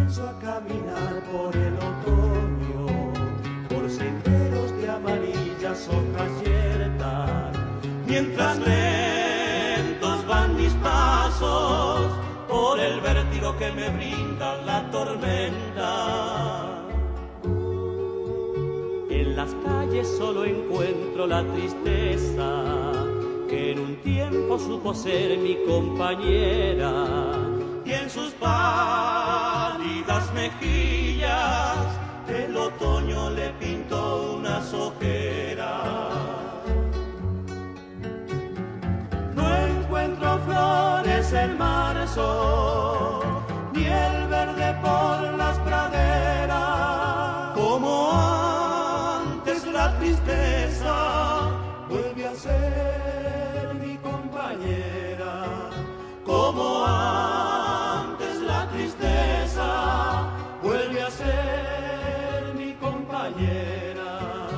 a caminar por el otoño, por senderos de amarillas hojas yertas, mientras lentos van mis pasos por el vértigo que me brinda la tormenta. En las calles solo encuentro la tristeza que en un tiempo supo ser mi compañera, y en sus pálidas mejillas el otoño le pintó unas ojeras. No encuentro flores en marzo, ni el verde por las praderas. Como antes la tristeza vuelve a ser mi compañera. Como antes la tristeza vuelve a ser mi compañera.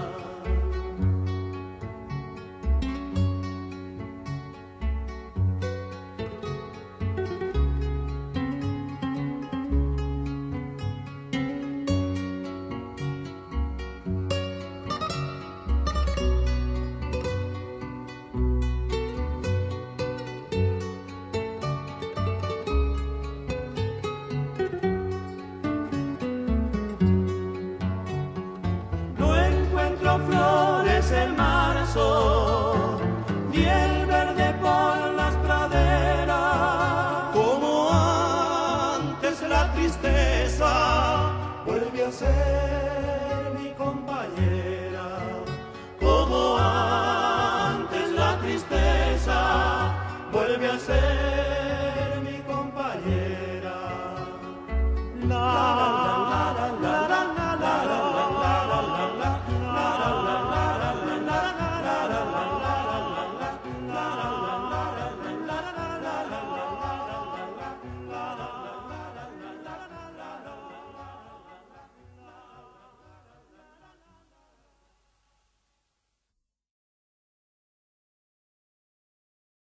Flores en marzo, ni el verde por las praderas. Como antes la tristeza vuelve a ser